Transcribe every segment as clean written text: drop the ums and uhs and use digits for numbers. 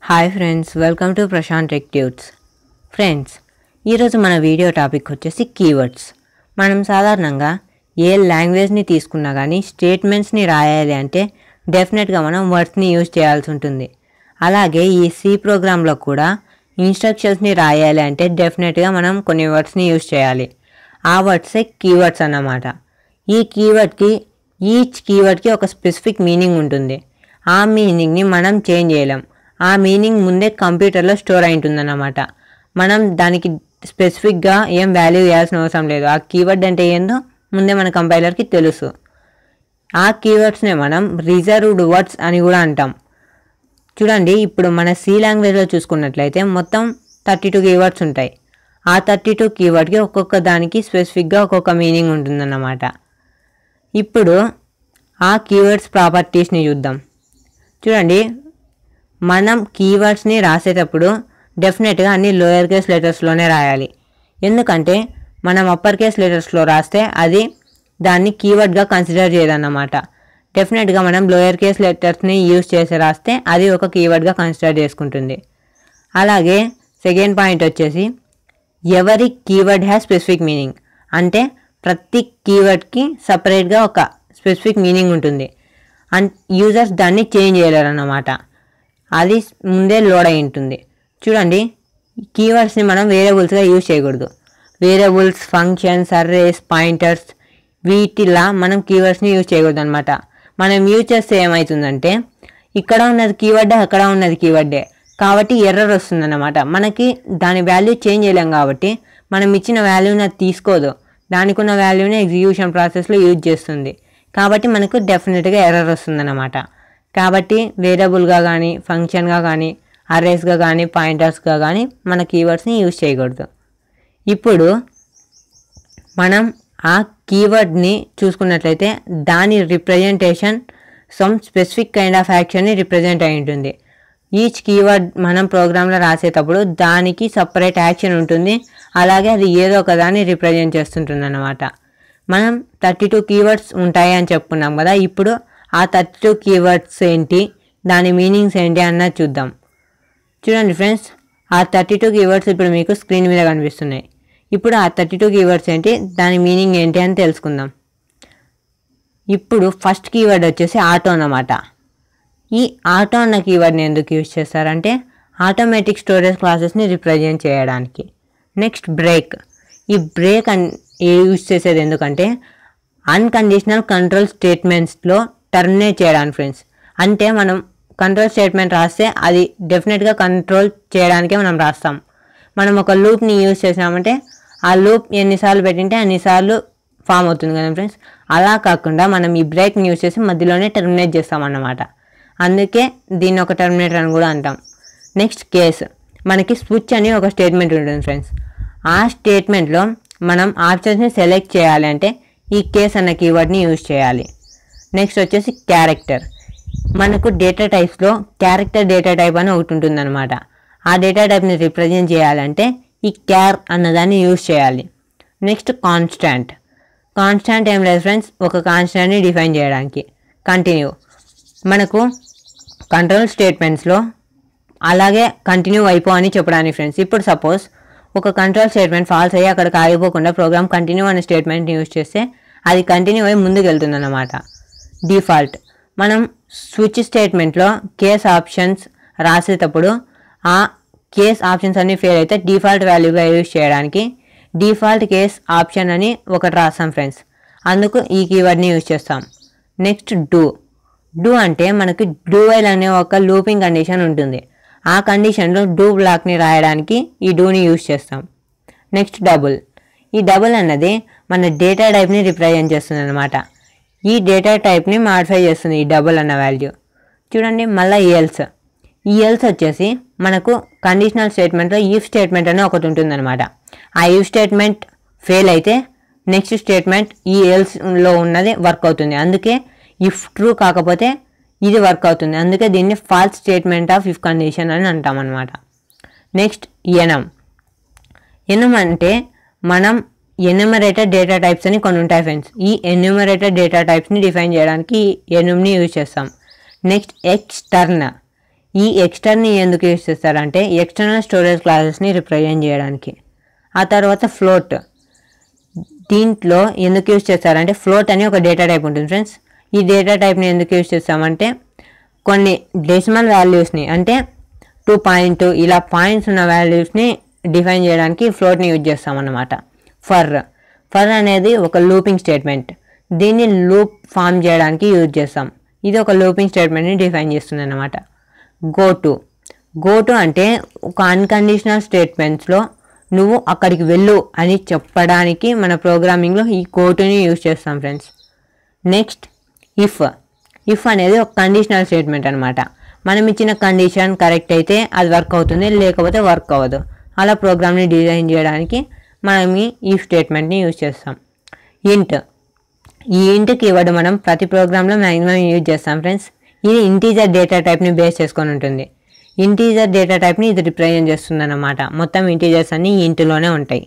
Hi friends, welcome to Prashant tech tuts. Friends, ఈరోజు మన video topic వచ్చేసి కీవర్డ్స్. మనం సాధారణంగా ఏ లాంగ్వేజ్ని తీసుకున్నా కానీ స్టేట్మెంట్స్ని రాయాలి అంటే డెఫినెట్గా మనం వర్డ్స్ని యూజ్ చేయాల్సి ఉంటుంది. అలాగే ఈ సి ప్రోగ్రాంలో కూడా ఇన్స్ట్రక్షన్స్ని రాయాలి అంటే డెఫినెట్గా మనం కొన్ని వర్డ్స్ని యూజ్ చేయాలి. ఆ వర్డ్సే కీవర్డ్స్ అన్నమాట. ఈ కీవర్డ్కి ఈచ్ కీవర్డ్కి ఒక స్పెసిఫిక్ మీనింగ్ ఉంటుంది. ఆ మీనింగ్ని మనం చేంజ్ చేయలేం. ఆ మీనింగ్ ముందే కంప్యూటర్లో స్టోర్ అయి ఉంటుందన్నమాట. మనం దానికి స్పెసిఫిక్గా ఏం వాల్యూ ఇవ్వాల్సిన అవసరం లేదు. ఆ కీవర్డ్ అంటే ఏందో ముందే మన కంపైలర్కి తెలుసు. ఆ కీవర్డ్స్నే మనం రిజర్వ్డ్ వర్డ్స్ అని కూడా అంటాం. చూడండి, ఇప్పుడు మన సి లాంగ్వేజ్లో చూసుకున్నట్లయితే మొత్తం 32 కీవర్డ్స్ ఉంటాయి. ఆ 32 కీవర్డ్కి ఒక్కొక్క దానికి స్పెసిఫిక్గా ఒక్కొక్క మీనింగ్ ఉంటుందన్నమాట. ఇప్పుడు ఆ కీవర్డ్స్ ప్రాపర్టీస్ని చూద్దాం. చూడండి, మనం కీవర్డ్స్ని రాసేటప్పుడు డెఫినెట్గా అన్ని లోయర్ కేస్ లెటర్స్లోనే రాయాలి. ఎందుకంటే మనం అప్పర్ కేస్ లెటర్స్లో రాస్తే అది దాన్ని కీవర్డ్గా కన్సిడర్ చేయదన్నమాట. డెఫినెట్గా మనం లోయర్ కేస్ లెటర్స్ని యూజ్ చేసి రాస్తే అది ఒక కీవర్డ్గా కన్సిడర్ చేసుకుంటుంది. అలాగే సెకండ్ పాయింట్ వచ్చేసి ఎవరి కీవర్డ్ హ్యాస్ స్పెసిఫిక్ మీనింగ్. అంటే ప్రతి కీవర్డ్కి సపరేట్గా ఒక స్పెసిఫిక్ మీనింగ్ ఉంటుంది. యూజర్స్ దాన్ని చేంజ్ చేయలేరు అన్నమాట. అది ముందే లోడ్ అయి ఉంటుంది. చూడండి, కీవర్డ్స్ని మనం వేరియబుల్స్గా యూజ్ చేయకూడదు. వేరియబుల్స్, ఫంక్షన్స్, అర్రేస్, పాయింటర్స్ వీటిలా మనం కీవర్డ్స్ని యూజ్ చేయకూడదు అనమాట. మనం యూజ్ చేస్తే ఏమవుతుందంటే ఇక్కడ ఉన్నది కీవర్డే, అక్కడ ఉన్నది కీవర్డే, కాబట్టి ఎర్రర్ వస్తుందన్నమాట. మనకి దాని వాల్యూ చేంజ్ చేయలేం కాబట్టి మనం ఇచ్చిన వాల్యూని అది తీసుకోదు. దానికి ఉన్న వాల్యూని ఎగ్జిక్యూషన్ ప్రాసెస్లో యూజ్ చేస్తుంది. కాబట్టి మనకు డెఫినెట్గా ఎర్రర్ వస్తుందన్నమాట. కాబట్టి వేరియబుల్గా కానీ, ఫంక్షన్గా కానీ, అర్రేస్గా కానీ, పాయింటర్స్గా కానీ మన కీవర్డ్స్ని యూజ్ చేయకూడదు. ఇప్పుడు మనం ఆ కీవర్డ్ని చూసుకున్నట్లయితే దాని representation some specific kind of యాక్షన్ని రిప్రజెంట్ అయి ఉంటుంది. ఈచ్ కీవర్డ్ మనం ప్రోగ్రాంలో రాసేటప్పుడు దానికి సపరేట్ యాక్షన్ ఉంటుంది. అలాగే అది ఏదో ఒక దాన్ని రిప్రజెంట్ చేస్తుంటుంది అన్నమాట. మనం 32 కీవర్డ్స్ ఉంటాయి అని చెప్పుకున్నాం కదా. ఇప్పుడు ఆ 32 కీవర్డ్స్ ఏంటి, దాని మీనింగ్స్ ఏంటి అన్నది చూద్దాం. చూడండి ఫ్రెండ్స్, ఆ 32 కీవర్డ్స్ ఇప్పుడు మీకు స్క్రీన్ మీద కనిపిస్తున్నాయి. ఇప్పుడు ఆ 32 కీవర్డ్స్ ఏంటి, దాని మీనింగ్ ఏంటి అని తెలుసుకుందాం. ఇప్పుడు ఫస్ట్ కీవర్డ్ వచ్చేసి ఆటో అన్నమాట. ఈ ఆటో అన్న కీవర్డ్ని ఎందుకు యూజ్ చేస్తారంటే ఆటోమేటిక్ స్టోరేజ్ క్లాసెస్ని రిప్రజెంట్ చేయడానికి. Next break. ఈ బ్రేక్ యూజ్ చేసేది ఎందుకంటే అన్కండిషనల్ కంట్రోల్ స్టేట్మెంట్స్లో టర్మినేట్ చేయడానికి ఫ్రెండ్స్. అంటే మనం కంట్రోల్ స్టేట్మెంట్ రాస్తే అది డెఫినెట్గా కంట్రోల్ చేయడానికే మనం రాస్తాం. మనం ఒక లూప్ని యూజ్ చేసామంటే ఆ లూప్ ఎన్నిసార్లు పెట్టింటే అన్నిసార్లు ఫామ్ అవుతుంది కదా ఫ్రెండ్స్. అలా కాకుండా మనం ఈ బ్రేక్ని యూజ్ చేసి మధ్యలోనే టర్మినేట్ చేస్తామన్నమాట. అందుకే దీన్ని ఒక టర్మినేటర్ అని కూడా అంటాం. Next case. మనకి స్విచ్ అని ఒక స్టేట్మెంట్ ఉంటుంది ఫ్రెండ్స్. ఆ స్టేట్మెంట్లో మనం ఆప్షన్స్ని సెలెక్ట్ చేయాలి అంటే ఈ కేస్ అన్న కీవర్డ్ని యూజ్ చేయాలి. నెక్స్ట్ వచ్చేసి క్యారెక్టర్. మనకు డేటా టైప్స్లో క్యారెక్టర్ డేటా టైప్ అని ఒకటి ఉంటుందన్నమాట. ఆ డేటా టైప్ని రిప్రజెంట్ చేయాలంటే ఈ క్యార్ అన్నదాన్ని యూజ్ చేయాలి. Next constant. కాన్స్టాంట్ ఏం లేదు ఫ్రెండ్స్, ఒక కాన్స్టాంట్ని డిఫైన్ చేయడానికి. కంటిన్యూ. మనకు కంట్రోల్ స్టేట్మెంట్స్లో అలాగే కంటిన్యూ అయిపో అని చెప్పడానికి ఫ్రెండ్స్. ఇప్పుడు సపోజ్ ఒక కంట్రోల్ స్టేట్మెంట్ ఫాల్స్ అయ్యి అక్కడికి ఆగిపోకుండా ప్రోగ్రామ్ కంటిన్యూ అనే స్టేట్మెంట్ని యూజ్ చేస్తే అది కంటిన్యూ అయ్యి ముందుకు వెళ్తుంది అన్నమాట. డిఫాల్ట్. మనం స్విచ్ స్టేట్మెంట్లో కేస్ ఆప్షన్స్ రాసేటప్పుడు ఆ కేస్ ఆప్షన్స్ అన్నీ ఫెయిల్ అయితే డిఫాల్ట్ వాల్యూగా యూజ్ చేయడానికి డిఫాల్ట్ కేస్ ఆప్షన్ అని ఒకటి రాస్తాం ఫ్రెండ్స్. అందుకు ఈ కీవర్డ్ని యూజ్ చేస్తాం. Next do. డూ అంటే మనకి డూ వైల్ అనే ఒక లూపింగ్ కండిషన్ ఉంటుంది. ఆ కండిషన్లో డూ బ్లాక్ని రాయడానికి ఈ డూని యూజ్ చేస్తాం. Next double. ఈ డబుల్ అన్నది మన డేటా టైప్ని రిప్రజెంట్ చేస్తుంది అనమాట. ఈ డేటా టైప్ని మాడిఫై చేస్తుంది ఈ డబుల్ అన్న వాల్యూ. చూడండి, మళ్ళీ ఎల్స్. ఈ ఎల్స్ వచ్చేసి మనకు కండిషనల్ స్టేట్మెంట్లో ఈఫ్ స్టేట్మెంట్ అని ఒకటి ఉంటుందన్నమాట. ఆ ఈఫ్ స్టేట్మెంట్ ఫెయిల్ అయితే నెక్స్ట్ స్టేట్మెంట్ ఈ ఎల్స్లో ఉన్నది వర్క్ అవుతుంది. అందుకే ఇఫ్ ట్రూ కాకపోతే ఇది వర్క్ అవుతుంది. అందుకే దీన్ని false statement of if condition అని అంటాం అన్నమాట. నెక్స్ట్ ఎనమ్. ఎనమ్ అంటే మనం ఎన్యూమరేటెడ్ డేటా టైప్స్ అని కొన్ని ఉంటాయి ఫ్రెండ్స్. ఈ ఎన్యూమరేటెడ్ డేటా టైప్స్ని డిఫైన్ చేయడానికి ఎనమ్ని యూజ్ చేస్తాం. నెక్స్ట్ ఎక్స్టర్న్. ఈ ఎక్స్టర్ని ఎందుకు యూజ్ చేస్తారంటే ఎక్స్టర్నల్ స్టోరేజ్ క్లాసెస్ని రిప్రజెంట్ చేయడానికి. ఆ తర్వాత ఫ్లోట్, దీంట్లో ఎందుకు యూజ్ చేస్తారంటే ఫ్లోట్ అని ఒక డేటా టైప్ ఉంటుంది ఫ్రెండ్స్. ఈ డేటా టైప్ని ఎందుకు యూజ్ చేస్తామంటే కొన్ని డెసిమల్ వాల్యూస్ని అంటే 2 ఇలా పాయింట్స్ ఉన్న వాల్యూస్ని డిఫైన్ చేయడానికి ఫ్లోట్ని యూజ్ చేస్తామన్నమాట. ఫర్ అనేది ఒక లూపింగ్ స్టేట్మెంట్, దీన్ని లూప్ ఫామ్ చేయడానికి యూజ్ చేస్తాం. ఇది ఒక లూపింగ్ స్టేట్మెంట్ని డిఫైన్ చేస్తుంది అన్నమాట. గో టు అంటే ఒక అన్కండిషనల్ స్టేట్మెంట్స్లో నువ్వు అక్కడికి వెళ్ళు అని చెప్పడానికి మన ప్రోగ్రామింగ్లో ఈ గో టుని యూజ్ చేస్తాం ఫ్రెండ్స్. నెక్స్ట్ ఇఫ్ అనేది ఒక కండిషనల్ స్టేట్మెంట్ అనమాట. మనం ఇచ్చిన కండిషన్ కరెక్ట్ అయితే అది వర్క్ అవుతుంది, లేకపోతే వర్క్ అవ్వదు. అలా ప్రోగ్రామ్ని డిజైన్ చేయడానికి మనం ఈ స్టేట్మెంట్ని యూజ్ చేస్తాం. ఈ ఇంట్ కీవర్డ్ మనం ప్రతి ప్రోగ్రాంలో మ్యాక్సిమం యూజ్ చేస్తాం ఫ్రెండ్స్. ఇది ఇంటీజర్ డేటా టైప్ని బేస్ చేసుకొని ఉంటుంది. ఇంటీజర్ డేటా టైప్ని ఇది రిప్రజెంట్ చేస్తుంది అన్నమాట. మొత్తం ఇంటీజర్స్ అన్నీ ఇంట్లోనే ఉంటాయి.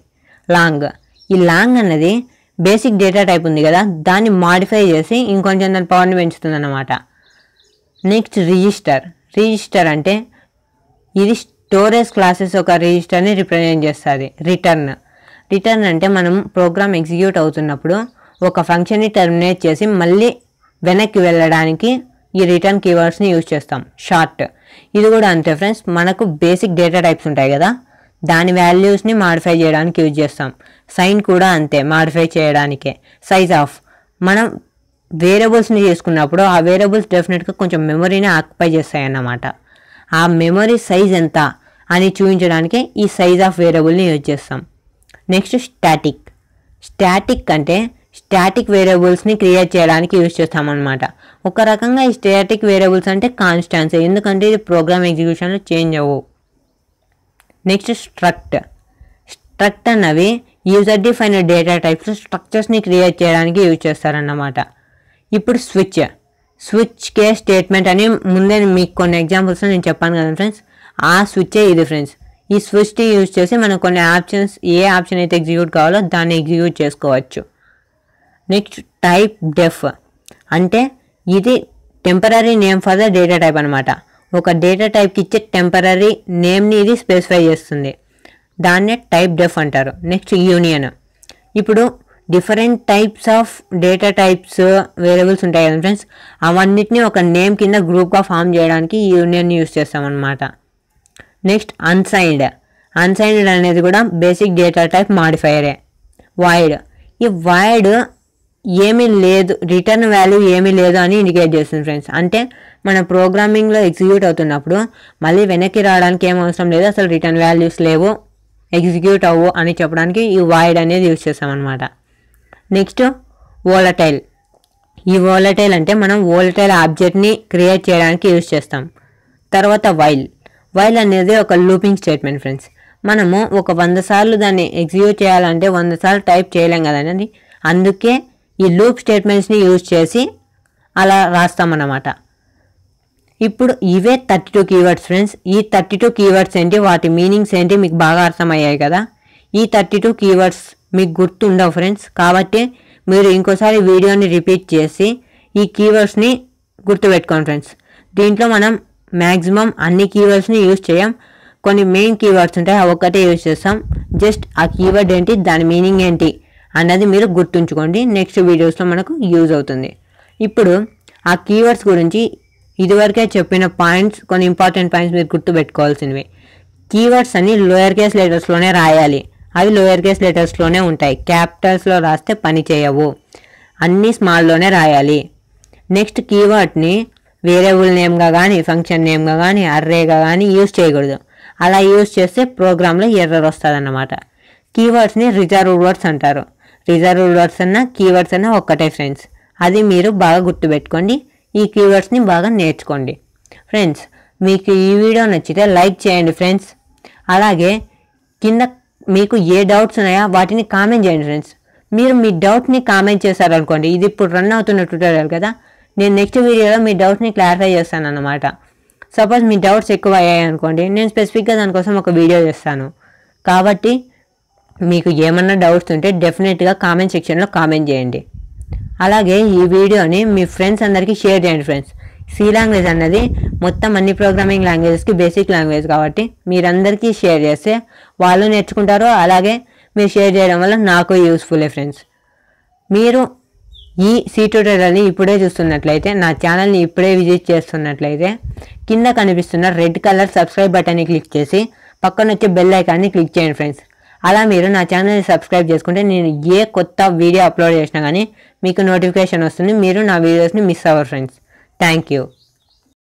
ఈ లాంగ్ అన్నది బేసిక్ డేటా టైప్ ఉంది కదా, దాన్ని మాడిఫై చేసి ఇంకొంచెం దాని పవర్ని పెంచుతుంది అన్నమాట. నెక్స్ట్ రిజిస్టర్ అంటే ఇది స్టోరేజ్ క్లాసెస్ ఒక రిజిస్టర్ని రిప్రజెంట్ చేస్తుంది. రిటర్న్ అంటే మనం ప్రోగ్రామ్ ఎగ్జిక్యూట్ అవుతున్నప్పుడు ఒక ఫంక్షన్ని టర్మినేట్ చేసి మళ్ళీ వెనక్కి వెళ్ళడానికి ఈ రిటర్న్ కీవర్డ్స్ని యూజ్ చేస్తాం. షార్ట్, ఇది కూడా అంతే ఫ్రెండ్స్. మనకు బేసిక్ డేటా టైప్స్ ఉంటాయి కదా, దాని వాల్యూస్ని మాడిఫై చేయడానికి యూజ్ చేస్తాం. సైన్ కూడా అంతే, మాడిఫై చేయడానికే. సైజ్ ఆఫ్, మనం వేరియబుల్స్ని చేసుకున్నప్పుడు ఆ వేరియబుల్స్ డెఫినెట్గా కొంచెం మెమరీని ఆక్యుపై చేస్తాయి అన్నమాట. ఆ మెమరీ సైజ్ ఎంత అని చూపించడానికే ఈ సైజ్ ఆఫ్ వేరియబుల్ని యూజ్ చేస్తాం. నెక్స్ట్ స్టాటిక్ అంటే స్టాటిక్ వేరియబుల్స్ని క్రియేట్ చేయడానికి యూజ్ చేస్తామన్నమాట. ఒక రకంగా ఈ స్టాటిక్ వేరియబుల్స్ అంటే కాన్స్టాన్సీ, ఎందుకంటే ఇది ప్రోగ్రామ్ ఎగ్జిక్యూషన్లో చేంజ్ అవ్వవు. నెక్స్ట్ స్ట్రక్ట్ అన్నవి యూజర్ డిఫైన్డ్ డేటా టైప్స్ స్ట్రక్చర్స్ని క్రియేట్ చేయడానికి యూజ్ చేస్తారన్నమాట. ఇప్పుడు స్విచ్ కేస్ స్టేట్మెంట్ అని ముందే మీకు కొన్ని ఎగ్జాంపుల్స్ నేను చెప్పాను కదా ఫ్రెండ్స్, ఆ స్విచ్చే ఇది ఫ్రెండ్స్. ఈ స్విచ్ని యూజ్ చేసి మనం కొన్ని ఆప్షన్స్, ఏ ఆప్షన్ అయితే ఎగ్జిక్యూట్ కావాలో దాన్ని ఎగ్జిక్యూట్ చేసుకోవచ్చు. నెక్స్ట్ డెఫ్ అంటే ఇది temporary name for the data type అనమాట. ఒక డేటా టైప్కి ఇచ్చే టెంపరరీ నేమ్ని ఇది స్పెసిఫై చేస్తుంది, దాన్నే డెఫ్ అంటారు. నెక్స్ట్ యూనియన్, ఇప్పుడు different types of data types variables ఉంటాయి కదా ఫ్రెండ్స్, అవన్నిటిని ఒక నేమ్ కింద గ్రూప్గా ఫామ్ చేయడానికి ఈ యూనియన్ని యూజ్ చేస్తామన్నమాట. నెక్స్ట్ అన్సైన్డ్ అనేది కూడా బేసిక్ డేటా టైప్ మాడిఫైయరే. ఈ వాయిడ్ ఏమీ లేదు, రిటర్న్ వాల్యూ ఏమీ లేదు అని ఇండికేట్ చేస్తుంది ఫ్రెండ్స్. అంటే మన ప్రోగ్రామింగ్లో ఎగ్జిక్యూట్ అవుతున్నప్పుడు మళ్ళీ వెనక్కి రావడానికి ఏం అవసరం లేదు, అసలు రిటర్న్ వాల్యూస్ లేవు, ఎగ్జిక్యూట్ అవ్వు అని చెప్పడానికి ఈ వాయిడ్ అనేది యూజ్ చేస్తామన్నమాట. నెక్స్ట్ వోలటైల్, ఈ వోలటైల్ అంటే మనం వోలటైల్ ఆబ్జెక్ట్ని క్రియేట్ చేయడానికి యూజ్ చేస్తాం. తర్వాత వైల్ అనేది ఒక లూపింగ్ స్టేట్మెంట్ ఫ్రెండ్స్. మనము ఒక 100 సార్లు దాన్ని ఎగ్జిక్యూట్ చేయాలంటే 100 సార్లు టైప్ చేయలేం కదండి, అందుకే ఈ లూప్ స్టేట్మెంట్స్ని యూజ్ చేసి అలా రాస్తామన్నమాట. ఇప్పుడు ఇవే 32 కీవర్డ్స్ ఫ్రెండ్స్. ఈ 32 కీవర్డ్స్ ఏంటి, వాటి మీనింగ్స్ ఏంటి మీకు బాగా అర్థమయ్యాయి కదా. ఈ 32 కీవర్డ్స్ మీకు గుర్తుండవు ఫ్రెండ్స్, కాబట్టి మీరు ఇంకోసారి వీడియోని రిపీట్ చేసి ఈ కీవర్డ్స్ని గుర్తుపెట్టుకోండి ఫ్రెండ్స్. దీంట్లో మనం మ్యాక్సిమం అన్ని కీవర్డ్స్ని యూజ్ చేయం, కొన్ని మెయిన్ కీవర్డ్స్ ఉంటాయి, అవి ఒక్కటే యూజ్ చేస్తాం. జస్ట్ ఆ కీవర్డ్ ఏంటి, దాని మీనింగ్ ఏంటి అన్నది మీరు గుర్తుంచుకోండి, నెక్స్ట్ వీడియోస్లో మనకు యూజ్ అవుతుంది. ఇప్పుడు ఆ కీవర్డ్స్ గురించి ఇదివరకే చెప్పిన పాయింట్స్, కొన్ని ఇంపార్టెంట్ పాయింట్స్ మీరు గుర్తుపెట్టుకోవాల్సినవి. కీవర్డ్స్ అన్ని లోయర్ కేస్ లెటర్స్లోనే రాయాలి, అవి లోయర్ కేస్ లెటర్స్లోనే ఉంటాయి. క్యాపిటల్స్లో రాస్తే పని చేయవు, అన్నీ స్మాల్లోనే రాయాలి. నెక్స్ట్ కీవర్డ్ని వేరియబుల్ నేమ్గా కానీ, ఫంక్షన్ నేమ్గా కానీ, అర్రేగా కానీ యూజ్ చేయకూడదు. అలా యూజ్ చేస్తే ప్రోగ్రాంలో ఎర్రర్ వస్తుంది అన్నమాట. కీవర్డ్స్ని రిజర్వ్డ్ వర్డ్స్ అంటారు. రిజర్వ్డ్ వర్డ్స్ అన్న కీవర్డ్స్ అన్న ఒక్కటే ఫ్రెండ్స్, అది మీరు బాగా గుర్తుపెట్టుకోండి. ఈ కీవర్డ్స్ని బాగా నేర్చుకోండి ఫ్రెండ్స్. మీకు ఈ వీడియో నచ్చితే లైక్ చేయండి ఫ్రెండ్స్. అలాగే కింద మీకు ఏ డౌట్స్ ఉన్నాయో వాటిని కామెంట్ చేయండి ఫ్రెండ్స్. మీరు మీ డౌట్ని కామెంట్ చేశారనుకోండి, ఇది ఇప్పుడు రన్ అవుతున్న ట్యూటోరియల్ కదా, నేను నెక్స్ట్ వీడియోలో మీ డౌట్ని క్లారిఫై చేస్తాను అన్నమాట. సపోజ్ మీ డౌట్స్ ఎక్కువ అయ్యాయి అనుకోండి, నేను స్పెసిఫిక్గా దానికోసం ఒక వీడియో చేస్తాను. కాబట్టి మీకు ఏమన్నా డౌట్స్ ఉంటే డెఫినెట్గా కామెంట్ సెక్షన్లో కామెంట్ చేయండి. అలాగే ఈ వీడియోని మీ ఫ్రెండ్స్ అందరికీ షేర్ చేయండి ఫ్రెండ్స్. సి లాంగ్వేజ్ అన్నది మొత్తం అన్ని ప్రోగ్రామింగ్ లాంగ్వేజెస్కి బేసిక్ లాంగ్వేజ్ కాబట్టి మీరందరికీ షేర్ చేస్తే వాళ్ళు నేర్చుకుంటారు. అలాగే మీరు షేర్ చేయడం వల్ల నాకు యూస్ఫుల్లే ఫ్రెండ్స్. మీరు ఈ సి ట్యూటోరియల్ని ఇప్పుడే చూస్తున్నట్లయితే, నా ఛానల్ని ఇప్పుడే విజిట్ చేస్తున్నట్లయితే కింద కనిపిస్తున్న రెడ్ కలర్ సబ్స్క్రైబ్ బటన్ని క్లిక్ చేసి పక్కన వచ్చే బెల్ ఐకాన్ని క్లిక్ చేయండి ఫ్రెండ్స్. అలా మీరు నా ఛానల్ని సబ్స్క్రైబ్ చేసుకుంటే నేను ఏ కొత్త వీడియో అప్లోడ్ చేసినా కానీ మీకు నోటిఫికేషన్ వస్తుంది. మీరు నా వీడియోస్ని మిస్ అవ్వరు ఫ్రెండ్స్. Thank you.